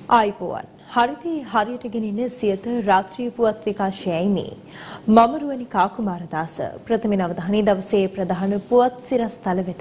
ආයිබෝවන් හරිතේ හරියට ගෙනින සියත රාත්‍රී පුවත් විකාශයයි මේ මම රුවනි කාකුමාරදාස ප්‍රථම අවධානය දවසේ ප්‍රධාන පුවත් සිරස්තල වෙත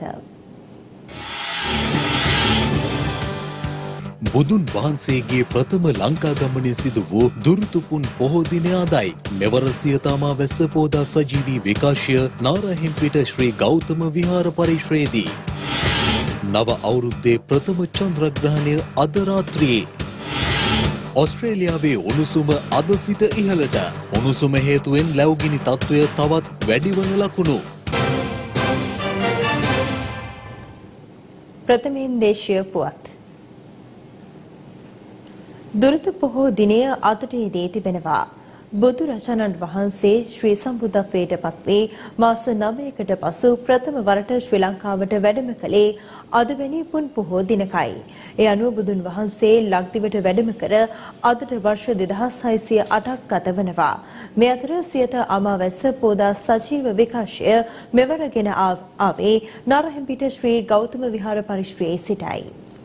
බුදුන් වහන්සේගේ ප්‍රථම ලංකා ගමනේ සිදු වූ දුරුතුපුන් පොහෝ දිනය අදයි. මෙවර සියතාමා වැස්ස පෝදා සජීවී විකාශය නාරහෙම්පිට ශ්‍රී ගෞතම විහාර පරිශ්‍රයේදී. නව අවුරුද්දේ ප්‍රථම චන්ද්‍රග්‍රහණය අද රාත්‍රියේ. ඔස්ට්‍රේලියාවේ උණුසුම අද සිට ඉහළට. උණුසුම හේතුවෙන් ලැබුගිනි තත්ත්වය තවත් වැඩිවන ලකුණු. ප්‍රථමයෙන් දේශීය පුවත්. දුරුතු පොහෝ දිනය අදට දී තිබෙනවා. බුදුරජාණන් වහන්සේ ශ්‍රී සම්බුද්ධත්වයට පත්වී මාස 9කට පසු ප්‍රථම වරට ශ්‍රී ලංකාවට වැඩම කළේ අදවැනි පුන් පොහෝ දිනකයි. ඒ අනුව බුදුන් වහන්සේ ලක්දිවට වැඩම කර අදට වර්ෂ 2608ක් ගත වනවා. මේ අතර සියත අමාවැස්ස පෝදා සජීව විකාශය මෙවරගෙන ආවේ නාරහෙම්පිට ශ්‍රී ගෞතම විහාර පරිශ්‍රයේ සිටයි.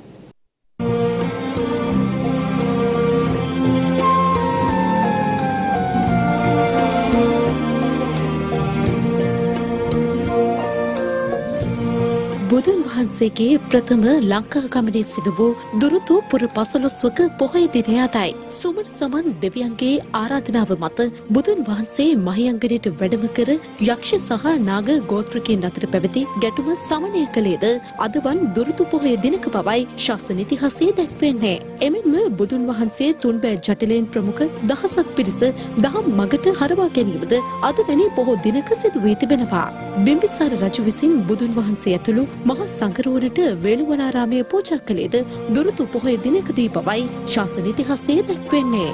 බුදුන් වහන්සේගේ ප්‍රථම ලංකා ගමනේ සිදු වූ දුරුතු පුර 15වක පොහොය දිනය අදයි. සුමන සමන් දෙවියන්ගේ ආරාධනාව මත බුදුන් වහන්සේ මහියංගනයට වැඩම කර යක්ෂ සහ නාග ගෝත්‍රිකයන් අතර පැවති ගැටුම සමනය කළේද අදවන් දුරුතු පොහොය දිනක බවයි ශාසන ඉතිහාසයේ දැක්වෙන්නේ. එමෙන්ම බුදුන් වහන්සේ තුන්බෑ ජටිලයෙන් ප්‍රමුඛ දහසක් පිරිස දහම් මගට හරවා ගැනීමද අදවැනි පොහෝ දිනක සිදු වී තිබෙනවා. බිම්බිසාර රජු විසින් බුදුන් වහන්සේ ඇතුළු මහා සංඝරුවනට වේළුවනාරාමයේ පූජා කළේද දුරුතු පොහොය දිනකදී බවයි ශාසන ඉතිහාසයේ දැක්වෙන්නේ.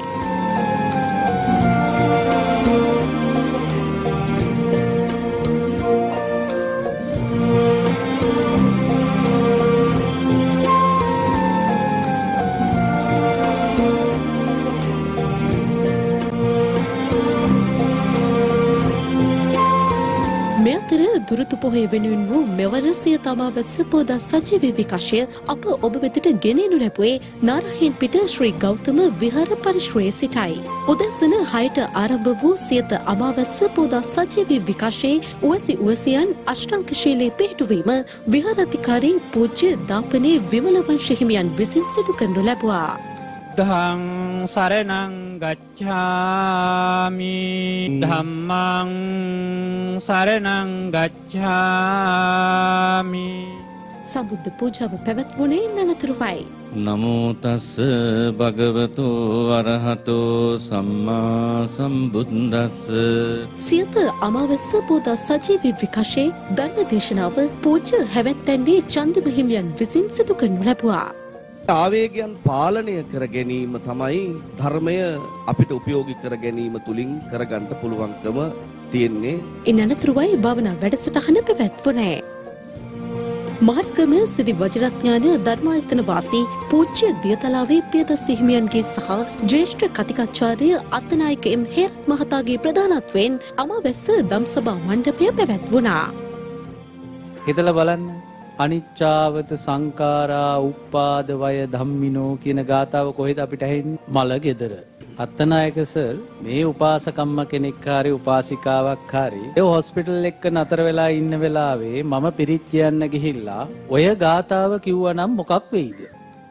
දුරුතු පොහොය වෙනුවෙන් වූ මෙවර සියත අමාවැස්ස පෝදා සජීවී විකාශය අප ඔබ වෙතට ගෙනෙනු ලැබුවේ නාරහෙම්පිට ශ්‍රී ගෞතම විහාර පරිශ්‍රයේ සිටයි. උදැසන 6ට ආරම්භ වූ සියත අමාවැස්ස පෝදා සජීවී විකාශයේ උවැසි උවැසියන් අෂ්ටාංග ශීලයේ පිහිටුවීම විහාරාධිකාරී පූජ්‍ය දාපනේ විමල වංශ හිමියන් විසින් සිදු කරනු ලැබුවා. ධම්මං සරණං ගච්ඡාමි ධම්මං සරණං ගච්ඡාමි. සම්බුද්ධ පූජාව පැවැත්වුණේ නනතුරුවයි. නමෝ තස් භගවතෝ අරහතෝ සම්මා සම්බුද්දස්ස. සියත අමාවැස්ස පෝදා සජීවී විකාශයේ ධර්ම දේශනාව පූජ්‍ය හැවැත්තැන්නේ චන්දිම හිමියන් විසින් සිදු කරනු ලැබුවා. ආවේගයන් පාලනය කර ගැනීම තමයි ධර්මය අපිට උපයෝගී කර ගැනීම තුලින් කරගන්න පුළුවන්කම තියෙන්නේ. ඉන් අනතුරුවයි භාවනා වැඩසටහන පැවැත්වුණේ. මහත්කම සිරි වජිරඥාන ධර්මායතන වාසී පූජ්‍ය දියතලාවේ පියදස් හිමියන්ගේ සහ ජ්‍යෙෂ්ඨ කතිකාචාර්ය අත්තනායක එම් හේරත් මහතාගේ ප්‍රධානත්වයෙන් අමාවැස්ස දම්සභා මණ්ඩපය පැවැත්වුණා. හිතලා බලන්න අනිච්චාවත සංඛාරා උප්පාද වය ධම්මිනෝ කියන ගාතාව කොහෙද අපිට ඇහෙන්නේ? මලගෙදර. අත්තනායක සර් මේ උපාසකම්ම කෙනෙක් හරි උපාසිකාවක් හරි ඒ හොස්පිටල් එක නතර වෙලා ඉන්න වෙලාවේ මම පිරිත් කියන්න ගිහිල්ලා ඔය ගාතාව කිව්වනම් මොකක් වෙයිද?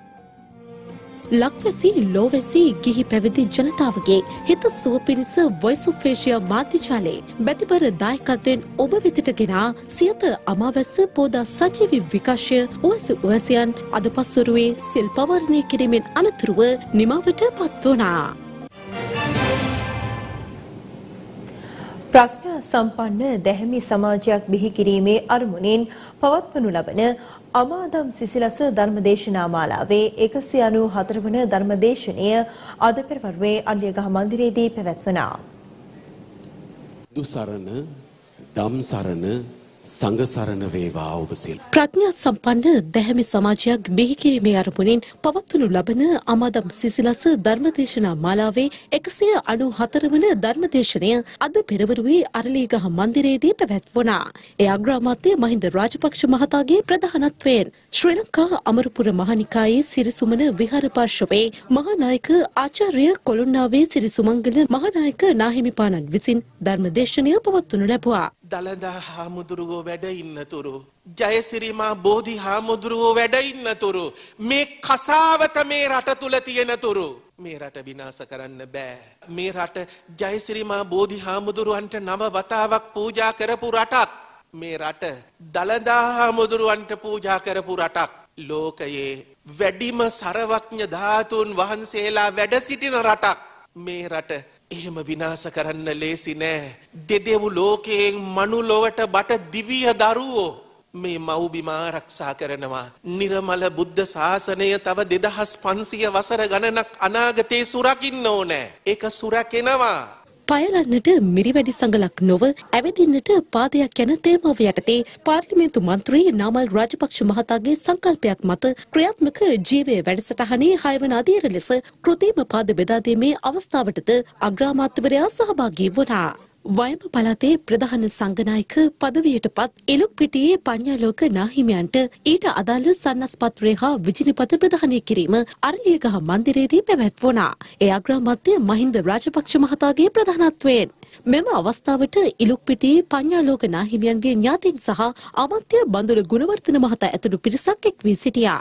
ලක්වැසි ලෝවැසි ගිහි පැවිදි ජනතාවගේ හිත සුව පිණිස වොයිස් ඔෆ් ඒෂියා මාධ්‍යජාලයේ බැතිබර දායකත්වයෙන් ඔබ වෙතට ගෙනා සියත අමාවැස්ස පෝදා සජීවී විකාශය උවැසි උවැසියන් අද පස්වරුවේ සිල් පවර්ණය කිරීමෙන් අනතුරුව නිමවට පත්වුණා. ප්‍රඥා සම්පන්න දැහැමි සමාජයක් බිහි කිරීමේ අරමුණින් පවත්වනු ලබන අමාදම් සිසිලස ධර්මදේශනා මාලාවේ 194 වන ධර්මදේශනය අද පෙරවරුවේ අලියගහ මන්දිරයේදී පැවැත්වුණා. දුසරණ, ධම්සරණ, සංඝසරණ වේවා ඔබ සියලු. ප්‍රඥා සම්පන්න දැහැමි සමාජයක් බිහි කිරීමේ අරමුණින් පවත්වනු ලබන අමාදම් සිසිලස ධර්මදේශනා මාලාවේ 194 වන ධර්මදේශනය අද පෙරවරුවේ අරලියගහ මන්දිරයේදී පැවැත්වුණා. ඒ අග්‍රාමාත්‍ය මහින්ද රාජපක්ෂ මහතාගේ ප්‍රධානත්වයෙන් ශ්‍රී ලංකා අමරපුර මහනිකායේ සිරිසුමන විහාර පාර්ශවයේ මහානායක ආචාර්ය කොළොන්නාවේ සිරිසුමංගල මහානායක නාහිමිපාණන් විසින් ධර්මදේශනය පවත්වනු ලැබුවා. දළදා හාමුදුරුවෝ වැඩ ඉන්නතුරු ජයසිරිමා බෝධි හාමුදුරුවෝ වැඩ ඉන්නතුරු මේ කසාවත මේ රට තුල තියෙනතුරු මේ රට විනාශ කරන්න බෑ. මේ රට ජයසිරිමා බෝධි හාමුදුරුවන්ට නව වතාවක් පූජා කරපු රටක්. මේ රට දළදා හාමුදුරුවන්ට පූජා කරපු රටක්. ලෝකයේ වැඩිම සර්වඥ ධාතුන් වහන්සේලා වැඩ සිටින රටක්. මේ රට එහෙම විනාශ කරන්න ලේසි නෑ. දෙදෙව් ලෝකයෙන් මනුලොවට බට දිවිය දරුවෝ මේ මව්බිම ආරක්ෂා කරනවා. නිර්මල බුද්ධ ශාසනය තව 2500 වසර ගණනක් අනාගතේ සුරකින්න ඕනේ. ඒක සුරකිනවා. පයලන්නට මිරිවැඩි සඟලක් නොව ඇවිදින්නට පාදයක් යන තේමාව යටතේ පාර්ලිමේන්තු මන්ත්‍රී නාමල් රාජපක්ෂ මහතාගේ සංකල්පයක් මත ක්‍රියාත්මක ජීවය වැඩසටහනේ 6 වන අදියර ලෙස කෘත්‍රිම පාද බෙදා දීමේ අවස්ථාවටද අග්‍රාමාත්‍යවරයා සහභාගී වුණා. වයඹ පළාතේ ප්‍රධාන සංඝනායක පදවියටපත් ඉලුක්පිටියේ පඤ්ඤාලෝක නාහිමියන්ට ඊට අදාළ සන්නස්පත්‍රය හා විජිනිපත ප්‍රදානය කිරීම අරලියගහ මන්දිරයේදී පැවැත්වුණා. ඒ අග්‍රාමාත්‍ය මහින්ද රාජපක්ෂ මහතාගේ ප්‍රධානත්වයෙන් මෙම අවස්ථාවට ඉලුක්පිටියේ පඤ්ඤාලෝක නාහිමියන්ගේ ඥාතීන් සහ අමාත්‍ය බන්දුල ගුණවර්ධන මහතා ඇතුළු පිරිසක් එක් වී සිටියා.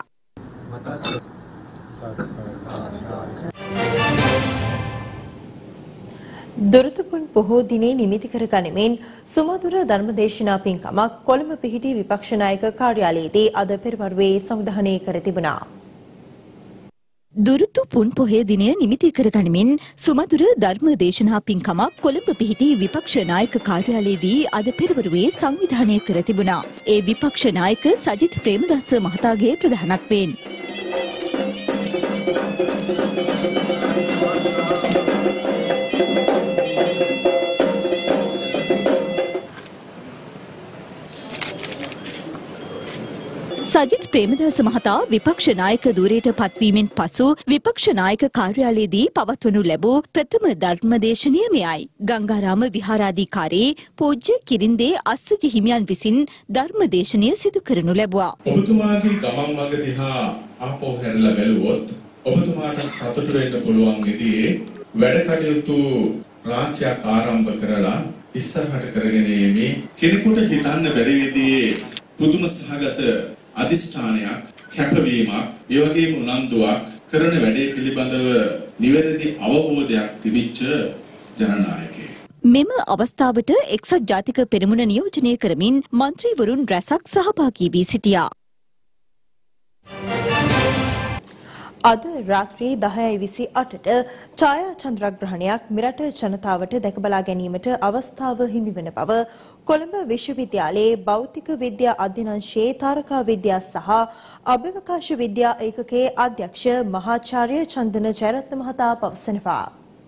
දොරටුපුන් පොහෝ දිනේ නිමිති කර ගනිමින් සුමధుර ධර්මදේශනා පින්කමක් කොළඹ පිහිටි විපක්ෂ නායක කාර්යාලයේදී අද පෙරවරුවේ සංවිධානය කර තිබුණා. දුරුතු පුන් පොහේ දිනය නිමිති කර ගනිමින් සුමధుර ධර්ම දේශනා පින්කමක් කොළඹ පිහිටි විපක්ෂ නායක කාර්යාලයේදී අද පෙරවරුවේ සංවිධානය කර තිබුණා. ඒ විපක්ෂ නායක සජිත් ප්‍රේමදාස මහතාගේ ප්‍රධානත්වයෙන් සජිත් ප්‍රේමදාස මහතා විපක්ෂ නායක ධූරයට පත්වීමෙන් පසු විපක්ෂ නායක කාර්යාලයේදී පවත්වනු ලැබූ ප්‍රථම ධර්මදේශනය මෙයයි. ගංගාරාම විහාරාධිකාරී පූජ්‍ය කිරින්දේ අස්සජි හිමියන් විසින් ධර්මදේශනය සිදු කරනු ලැබුවා. ඔබතුමාගේ ගමන් මඟ දිහා ආපහු හැරලා බැලුවොත් ඔබතුමාට සතුටු වෙන්න පුළුවන් විදිහේ වැඩ කටයුතු රාශියක් ආරම්භ කරලා ඉස්සරහට කරගෙන යීමේ කෙනෙකුට හිතන්න බැරි විදිහේ පුදුම සහගත අදිෂ්ඨානයක් කැපවීමක් ඒ වගේම උනන්දුවක් කරන වැඩේ පිළිබඳව නිවැරදි අවබෝධයක් තිබිච්ච ජනනායකයෙක්. මෙම අවස්ථාවට එක්සත් ජාතික පෙරමුණ නියෝජනය කරමින් මන්ත්‍රීවරුන් රැසක් සහභාගී වී සිටියා. අද රාත්‍රී 10:28ට ඡායා චන්ද්‍රග්‍රහණයක් මෙරට ජනතාවට දැක බලා ගැනීමට අවස්ථාව හිමි වන බව කොළඹ විශ්වවිද්‍යාලයේ භෞතික විද්‍යා අධ්‍යනාංශයේ තාරකා විද්‍යා සහ අභ්‍යවකාශ විද්‍යා ඒකකයේ අධ්‍යක්ෂ මහාචාර්ය චන්දන ජයරත්න මහතා පවසනවා.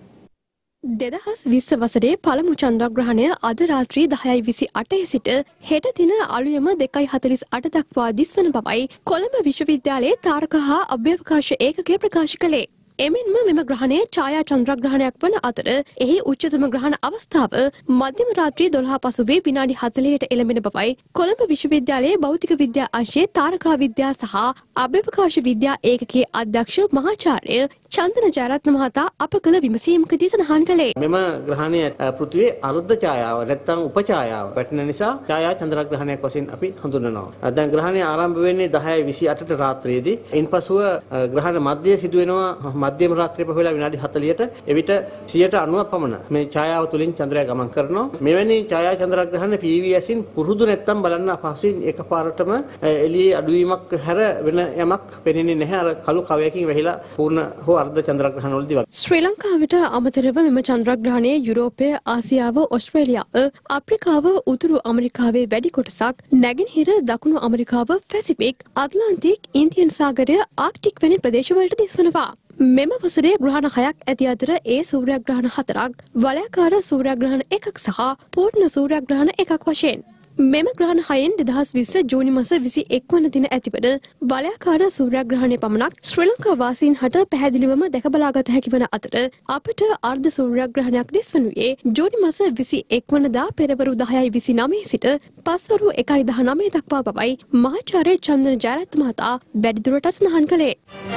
2020 වසරේ පළමු චන්ද්‍රග්‍රහණය අද රාත්‍රී 10:28 සිට හෙට දින අලුයම 2:48 දක්වා දිස්වන බවයි කොළඹ විශ්වවිද්‍යාලයේ තාරක හා අභ්‍යවකාශ ඒකකය ප්‍රකාශ කළේ. එමෙන්ම මෙම ග්‍රහණය ඡායා චන්ද්‍රග්‍රහණයක් වන අතර එහි උච්චතම ග්‍රහණ අවස්ථාව මධ්‍යම රාත්‍රී 12 පසුවේ විනාඩි 40ට එළඹෙන බවයි කොළඹ විශ්වවිද්‍යාලයේ භෞතික විද්‍යා අංශයේ තාරකා විද්‍යා සහ අභ්‍යවකාශ විද්‍යා ඒකකයේ අධ්‍යක්ෂ මහාචාර්ය චන්දන ජයරත්න මහතා අප කළ විමසීමකදී සඳහන් කළේ. මෙම ග්‍රහණය පෘථිවියේ අර්ධ ඡායාව නැත්නම් උපඡායාව වැටෙන නිසා ඡායා චන්ද්‍රග්‍රහණයක් වශයෙන් අපි හඳුන්වනවා. දැන් ග්‍රහණය ආරම්භ වෙන්නේ 10:28ට රාත්‍රියේදී. ඉන්පසුව ග්‍රහණ මධ්‍යය සිදු වෙනවා මධ්‍යම රාත්‍රියේ පහුවෙලා විනාඩි 40ට. එවිට 90% පමණ මේ ඡායාව තුලින් චන්ද්‍රයා ගමන් කරනවා. මෙවැනි ඡායා චන්ද්‍රග්‍රහණ PVSින් පුරුදු නැත්නම් බලන්න අපහසුයි. එකපාරටම එළියේ අඩුවීමක් හැර වෙන යමක් පෙනෙන්නේ නැහැ. අර කළු කවයකින් වැහිලා පූර්ණ හෝ අර්ධ චන්ද්‍රග්‍රහණ වලදී වගේ. ශ්‍රී ලංකාවට අමතරව මෙම චන්ද්‍රග්‍රහණය යුරෝපය, ආසියාව, ඕස්ට්‍රේලියාව, අප්‍රිකාව, උතුරු ඇමරිකාවේ වැඩි කොටසක්, නැගෙනහිර දකුණු ඇමරිකාව, පැසිෆික්, අට්ලාන්ටික්, ඉන්දියන් සාගරය, ආර්ක්ටික් වැනි ප්‍රදේශවලට දිස්වනවා. මෙම වසරේ ග්‍රහණ 6ක් ඇති අතර ඒ සූර්යග්‍රහණ 4ක්, වලයාකාර සූර්යග්‍රහණ 1ක් සහ පූර්ණ සූර්යග්‍රහණ 1ක් වශයෙන් මෙම ග්‍රහණ 6න් 2020 ජූනි මාස 21 වන දින ඇතිවන වලයාකාර සූර්යග්‍රහණය පමණක් ශ්‍රී ලංකා වාසීන් හට පැහැදිලිවම දැක බලාගත හැකි වන අතර අපට අර්ධ සූර්යග්‍රහණයක් දිස්වනුයේ ජූනි මාස 21 වනදා පෙරවරු 10:29 සිට පස්වරු 1:19 දක්වා බවයි මහාචාර්ය චන්දන ජයරත්න මහතා වැඩිදුරටත් සඳහන් කළේ.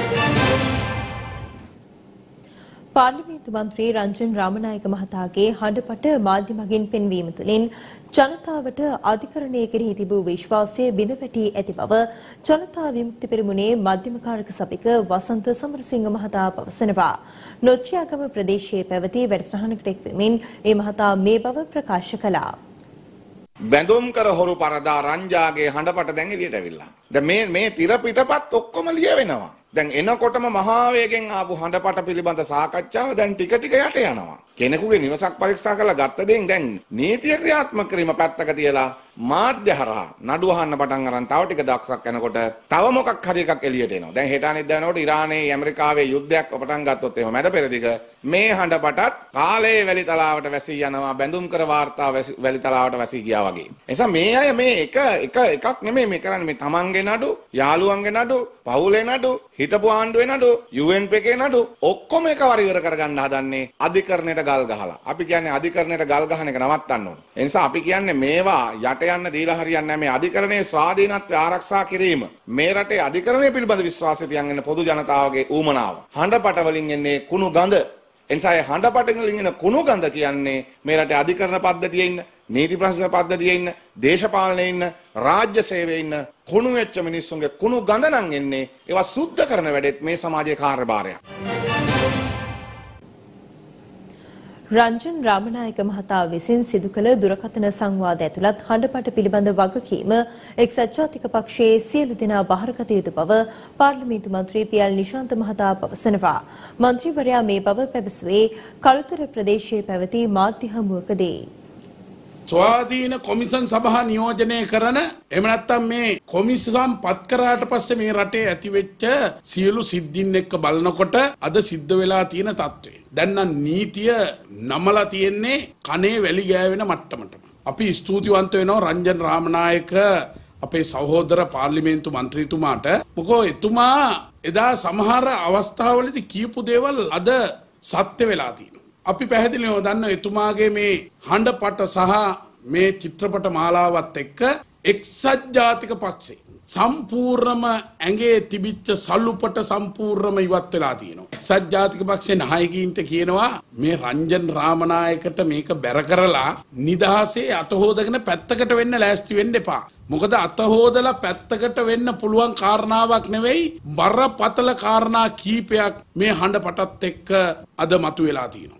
පාර්ලිමේන්තු මන්ත්‍රී රංජන් රාමනායක මහතාගේ හඬපට මාධ්‍ය මගින් පෙන්වීම තුළින් ජනතාවට අධිකරණය කෙරෙහි තිබූ විශ්වාසය බිඳ වැටී ඇති බව ජනතා විමුක්ති පෙරමුණේ මධ්‍යම කාරක සභික වසන්ත සමරසිංහ මහතා පවසනවා. නොච්චියාගම ප්‍රදේශයේ පැවති වැඩසටහනකට එක්වමින් ඒ මහතා මේ බව ප්‍රකාශ කළා. බැඳුම් කර හොරු පරදා රංජාගේ හඬපට දැන් එළියට ඇවිල්ලා. දැන් මේ තිර පිටපත් ඔක්කොම ලියවෙනවා. දැන් එනකොටම මහා වේගෙන් ආපු හඬපට පිළිබඳ සාකච්ඡාව දැන් ටික ටික යට යනවා. කෙනෙකුගේ නිවසක් පරීක්ෂා කරලා ගත්ත දෙයින් දැන් නීතිය ක්‍රියාත්මක කිරීම පැත්තක තියලා මාධ්‍ය හරහා නඩු අහන්න පටන් අරන් තව ටික දක්ෂක් යනකොට තව මොකක් හරි එකක් එළියට එනවා. දැන් හෙට අනිද්දා වෙනකොට ඉරානයේ ඇමරිකාවේ යුද්ධයක් පටන් ගත්තොත් එහෙම මැද පෙරදිග මේ හඬපටත් කාලේ වැලි තලාවට වැසී යනවා. බැඳුම් කර වාර්තා වැලි තලාවට වැසී ගියා වගේ. එනිසා මේ අය මේ එකක් නෙමෙයි මේ කරන්නේ. මේ තමන්ගේ නඩු, යාළුවන්ගේ නඩු, පවුලේ නඩු, හිටපු ආණ්ඩුවේ නඩු, UNP එකේ නඩු ඔක්කොම එකවර ඉවර කරගන්න හදන්නේ අධිකරණයට ගල් ගහලා. අපි කියන්නේ අධිකරණයට ගල් ගහන එක නවත්තන්න ඕන. ඒ නිසා අපි කියන්නේ මේවා යට යන්න දීලා හරියන්නේ නැහැ. මේ අධිකරණයේ ස්වාධීනත්වය ආරක්ෂා කිරීම මේ රටේ අධිකරණය පිළිබඳ විශ්වාසය තියන් ඉන්න පොදු ජනතාවගේ ඌමනාව. හඬපට වලින් එන්නේ කුණු ගඳ. ඒ නිසා ඒ හඬපට වලින් එන කුණු ගඳ කියන්නේ මේ රටේ අධිකරණ පද්ධතියේ ඉන්න, නීති ප්‍රශාසන පද්ධතියේ ඉන්න, දේශපාලනයේ ඉන්න, රාජ්‍ය සේවයේ ඉන්න කුණු වෙච්ච මිනිස්සුන්ගේ කුණු ගඳ නම් එන්නේ. ඒවා සුද්ධ කරන වැඩෙත් මේ සමාජයේ කාර්යභාරයක්. රංජන් රාමනායක මහතා විසින් සිදු කළ දුරකථන සංවාද ඇතුළත් හඬපට පිළිබඳ වගකීම එක්සත් ජාතික පක්ෂයේ සියලු දෙනා බහරගත යුතු බව පාර්ලිමේන්තු මන්ත්‍රී පී.එල්. නිශාන්ත මහතා පවසනවා. මන්ත්‍රීවරයා මේ බව පැවසුවේ කළුතර ප්‍රදේශයේ පැවති මාධ්‍ය හමුවකදී. ස්වාධීන කොමිසම් සභා නියෝජනය කරන එහෙම නැත්නම් මේ කොමිසම් පත් කරාට පස්සේ මේ රටේ ඇතිවෙච්ච සියලු සිද්ධීන් එක්ක බලනකොට අද සිද්ධ වෙලා තියෙන තත්ත්වය. දැන් නම් නීතිය නමලා තියෙන්නේ කනේ වැලි ගෑවෙන මට්ටමටම. අපි ස්තුතිවන්ත වෙනවා රංජන් රාමනායක අපේ සහෝදර පාර්ලිමේන්තු මන්ත්‍රීතුමාට. මොකෝ එතුමා එදා සමහර අවස්ථාවලදී කියපු දේවල් අද සත්‍ය වෙලා තියෙනවා. අපි පැහැදිලිව දන්නවා එතුමාගේ මේ හඬපට සහ මේ චිත්‍රපට මාලාවත් එක්ක එක්සත් ජාතික පක්ෂේ සම්පූර්ණම ඇඟේ තිබිච්ච සල්ලුපට සම්පූර්ණම ඉවත් වෙලා තියෙනවා. එක්සත් ජාතික පක්ෂේ නායකයින්ට කියනවා මේ රංජන් රාමනායකට මේක බැර කරලා නිදහසේ අතහොදගෙන පැත්තකට වෙන්න ලෑස්ති වෙන්න එපා. මොකද අතහොදලා පැත්තකට වෙන්න පුළුවන් කාරණාවක් නෙවෙයි බරපතල කාරණා කීපයක් මේ හඬපටත් එක්ක අද මතුවලා තියෙනවා.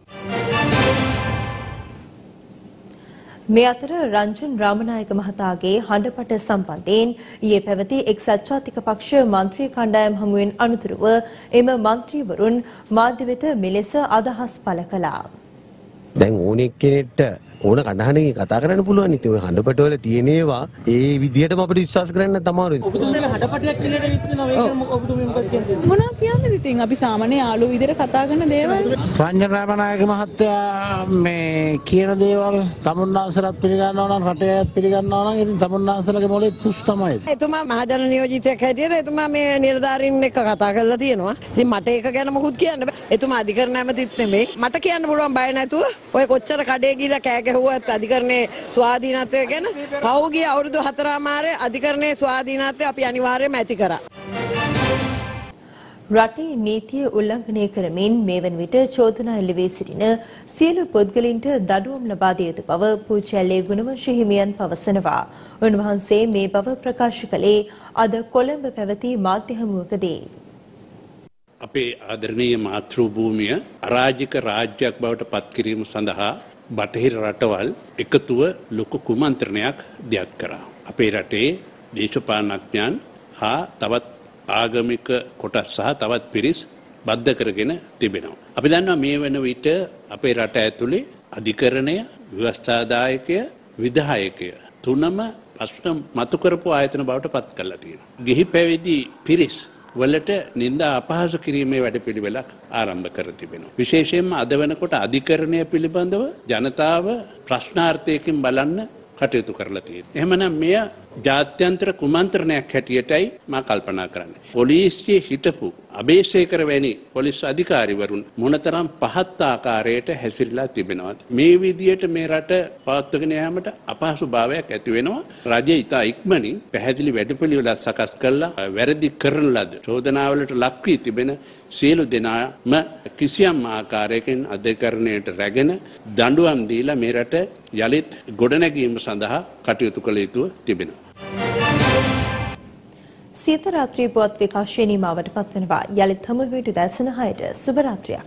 මේ අතර රංජන් රාමනායක මහතාගේ හඬපට සම්බන්ධයෙන් ඊයේ පැවති එක්සත් ජාතික පක්ෂ මන්ත්‍රී කණ්ඩායම් හමුවෙන් අනතුරුව එම මන්ත්‍රීවරුන් මාධ්‍ය වෙත මෙලෙස අදහස් පළ කළා. දැන් ඕනෙ කෙනෙක්ට ඕන කණ්ඩායමකින් කතා කරන්න පුළුවන්. ඉතින් ඔය හඬපට වල තියෙන ඒවා ඒ විදිහටම අපිට විශ්වාස කරන්න තමයි. ඔබතුමීලා හඬපටයක් කියලා විශ්ිනවා ඒක ඔබතුමී මොකක්ද කියන්නේ? මොනවා කියන්නේ ඉතින් අපි සාමාන්‍ය යාළුවෝ විදිහට කතා කරන දේවල්. රංජන් රාමනායක මහත්තයා මේ කියන දේවල් තමුන්නාන්සලත් පිළිගන්නවා නම් රටේත් පිළිගන්නවා නම් ඉතින් තමුන්නාන්සලගේ මොලේ තුස් තමයි. එතුමා මහජන නියෝජිතයෙක් හැටියට එතුමා මේ නිලධාරීන් එක්ක කතා කරලා තියෙනවා. ඉතින් මට ඒක ගැන මොකුත් කියන්න බෑ. එතුමා අධිකරණ ඇමතිත් නෙමෙයි. මට කියන්න පුළුවන් බය නැතුව ඔය කොච්චර කඩේ ගිහලා කෑ ගැහුවත් අධිකරණයේ ස්වාධීනත්වය ගැන පහුගිය අවුරුදු 4මාරේ අධිකරණයේ ස්වාධීනත්වය අපි අනිවාර්යයෙන්ම ඇති කරා. රටේ නීතිය උල්ලංඝනය කරමින් මේ වන විට චෝදනා එල්ලවී සිටින සියලු පුද්ගලයන්ට දඩුවම් ලබා දිය යුතු බව පූජ්‍යලේ ගුණවංශ හිමියන් පවසනවා. උන්වහන්සේ මේ බව ප්‍රකාශ කළේ අද කොළඹ පැවති මාධ්‍ය හමුවකදී. අපේ ආදරණීය මාතෘ භූමිය අරාජික රාජ්‍යයක් බවට පත් කිරීම සඳහා බටහිර රටවල් එකතුව ලොකු කුමන්ත්‍රණයක් දියත් කරා. අපේ රටේ දේශපාලනඥයන් හා තවත් ආගමික කොටස් සහ තවත් පිරිස් බද්ධ කරගෙන තිබෙනවා. අපි දන්නවා මේ වන විට අපේ රට ඇතුලේ අධිකරණය, ව්‍යවස්ථාදායකය, විධායකය තුනම ප්‍රශ්න මතු කරපු ආයතන බවට පත් කරලා තියෙනවා. ගිහි පැවිදි පිරිස් වලට නිന്ദා අපහාස කිරීමේ වැඩපිළිවෙලක් ආරම්භ කර තිබෙනවා. විශේෂයෙන්ම අද වෙනකොට අධිකරණය පිළිබඳව ජනතාව ප්‍රශ්නාර්ථයකින් බලන්න කටයුතු කරලා තියෙනවා. එහෙමනම් මෙය ජාත්‍යන්තර කුමන්ත්‍රණයක් හැටියටයි මා කල්පනා කරන්නේ. පොලිසියේ හිටපු අබේසේකර වැනි පොලිස් අධිකාරිවරුන් මොනතරම් පහත් ආකාරයට හැසිරලා තිබෙනවද? මේ විදියට මේ රට පවත්වාගෙන යාමට අපහසුභාවයක් ඇති වෙනවා. රජය ඉතා ඉක්මනින් පැහැදිලි වැඩපිළිවෙලක් සකස් කළා වැරදි කරන ලද චෝදනාවලට ලක් වී තිබෙන සියලු දෙනාම කිසියම් ආකාරයකින් අධිකරණයට රැගෙන දඬුවම් දීලා මේ රට යලිත් ගොඩනැගීම සඳහා කටයුතු කළ යුතුව තිබෙනවා. සිත රාත්‍රී පුවත් විකාශය නිමාවට පත්වනවා. යලිත් හමු වීට දැසන 6ට සුබ රාත්‍රියක්.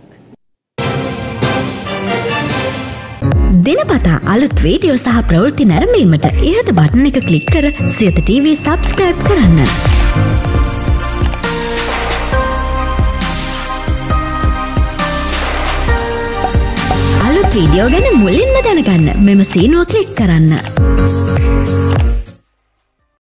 දිනපතා අලුත් වීඩියෝ සහ ප්‍රවෘත්ති නැරඹීමට ඉහත බටන් එක ක්ලික් කර සියත TV subscribe කරන්න. අලුත් වීඩියෝ ගැන මුලින්ම දැනගන්න මෙම සීනුව ක්ලික් කරන්න.